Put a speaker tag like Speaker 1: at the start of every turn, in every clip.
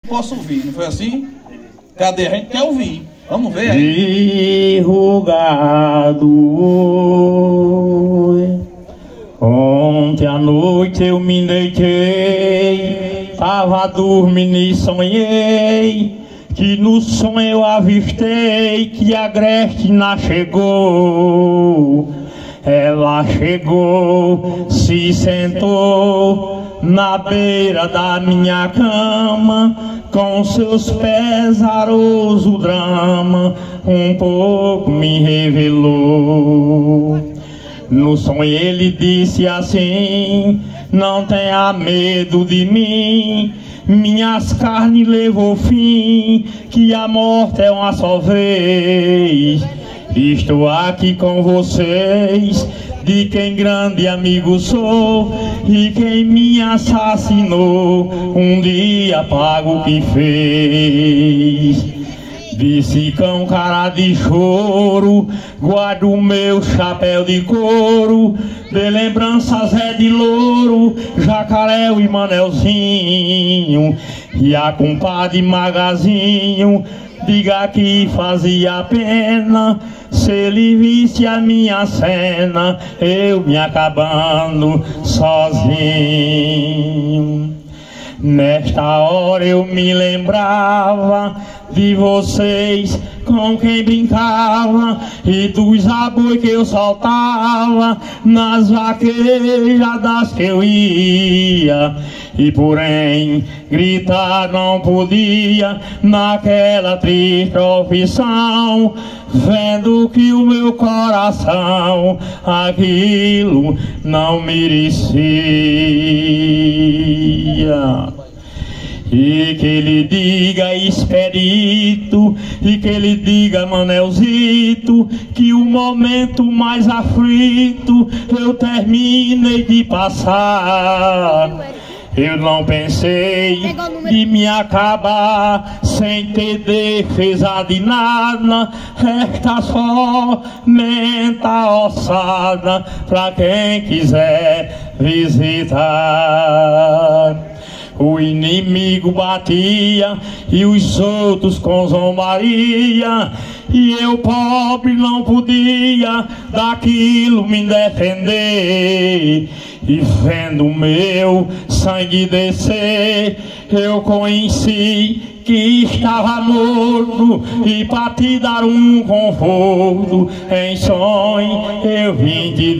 Speaker 1: posso ouvir, não foi assim? Cadê? A gente quer ouvir. Vamos ver aí.
Speaker 2: Derrugado. Ontem à noite eu me deitei, tava dormindo e sonhei, que no sonho eu avistei que a Grestina chegou. Ela chegou, se sentou na beira da minha cama, com seus pés aroso drama, um pouco me revelou. No sonho ele disse assim: não tenha medo de mim, minhas carnes levou fim, que a morte é uma só vez. Estou aqui com vocês, de quem grande amigo sou, e quem me assassinou, um dia pago o que fez. Disse com cara de choro, guardo o meu chapéu de couro, de lembranças é de louro, Jacaréu e Manelzinho, e a compadre Magazinho. Diga que fazia pena se ele visse a minha cena, eu me acabando sozinho. Nesta hora eu me lembrava de vocês com quem brincava e dos aboi que eu soltava nas vaquejadas que eu ia. E porém gritar não podia naquela triste profissão, vendo que o meu coração aquilo não merecia. E que ele diga Esperito, e que ele diga Manelzito, que o momento mais aflito eu terminei de passar. Eu não pensei de me acabar sem ter defesa de nada, resta somente a ossada pra quem quiser visitar. O inimigo batia e os outros com zombaria, e eu pobre não podia daquilo me defender. E vendo o meu sangue descer, eu conheci que estava morto, e para te dar um conforto, em sonho eu vim te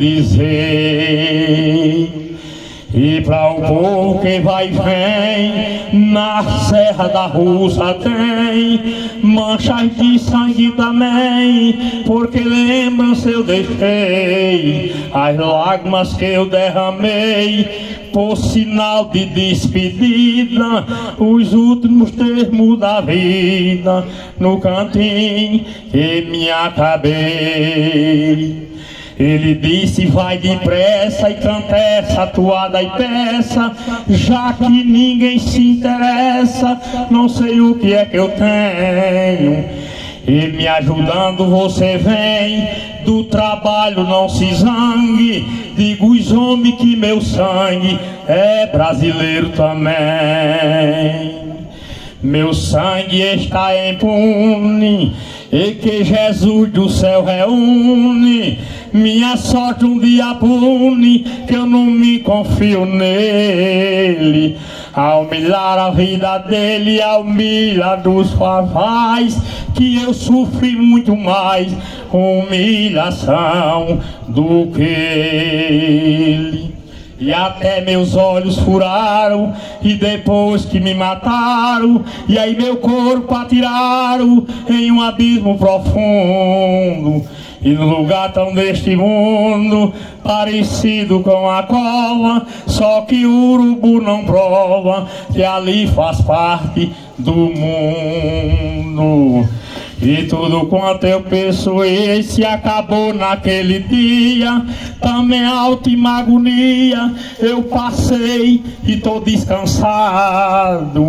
Speaker 2: dizer. E para o povo que vai e vem, na Serra da Russa tem manchas de sangue também, porque lembram-se eu deixei as lágrimas que eu derramei, por sinal de despedida, os últimos termos da vida, no cantinho que me acabei. Ele disse vai depressa e canta essa toada e peça, já que ninguém se interessa, não sei o que é que eu tenho. E me ajudando você vem, do trabalho não se zangue, digo os homens que meu sangue é brasileiro também. Meu sangue está impune, e que Jesus do céu reúne, minha sorte um dia pune, que eu não me confio nele. Ao humilhar a vida dele, ao humilhar dos pavais, que eu sofri muito mais humilhação do que ele. E até meus olhos furaram, e depois que me mataram, e aí meu corpo atiraram em um abismo profundo. E no lugar tão deste mundo, parecido com a cova, só que o urubu não prova que ali faz parte do mundo. E tudo quanto eu pensei se acabou naquele dia, também a última agonia eu passei e tô descansado.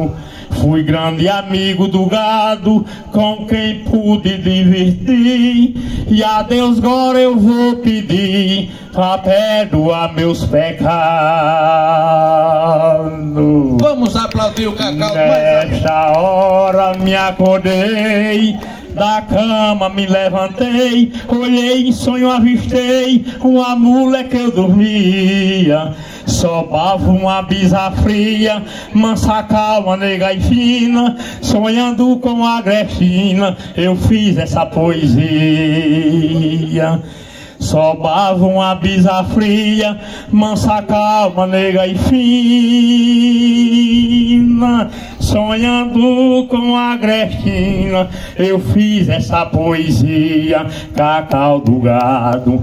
Speaker 2: Fui grande amigo do gado, com quem pude divertir. E a Deus agora eu vou pedir pra perdoar meus pecados.
Speaker 1: Vamos aplaudir o Cacau.
Speaker 2: Nesta hora me acordei, da cama me levantei, olhei em sonho, avistei uma mula que eu dormia. Sobava uma brisa fria, mansa, calma, nega e fina, sonhando com a Grestina, eu fiz essa poesia. Sobava uma brisa fria, mansa, calma, nega e fina, sonhando com a Grestina, eu fiz essa poesia. Cacau do gado,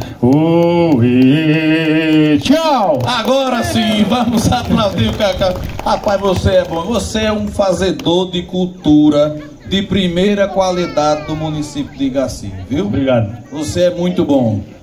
Speaker 2: oê. Tchau!
Speaker 1: Agora sim, vamos aplaudir o Cacau. Rapaz, você é bom, você é um fazedor de cultura de primeira qualidade do município de Igaci, viu?
Speaker 2: Obrigado.
Speaker 1: Você é muito bom.